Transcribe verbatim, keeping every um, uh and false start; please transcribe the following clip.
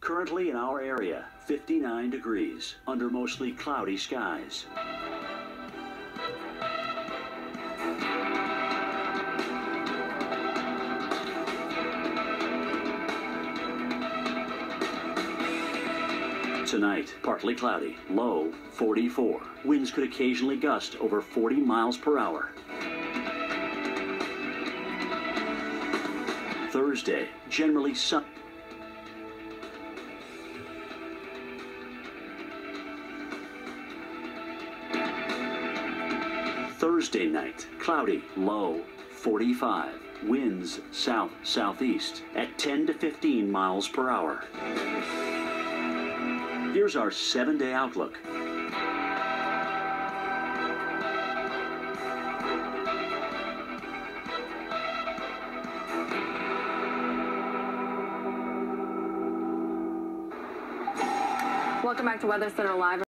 Currently in our area, fifty-nine degrees under mostly cloudy skies. Tonight, partly cloudy, low forty-four. Winds could occasionally gust over forty miles per hour. Thursday, generally sun. Thursday night, cloudy, low forty-five. Winds south-southeast at ten to fifteen miles per hour. Here's our seven-day outlook. Welcome back to Weather Center Live.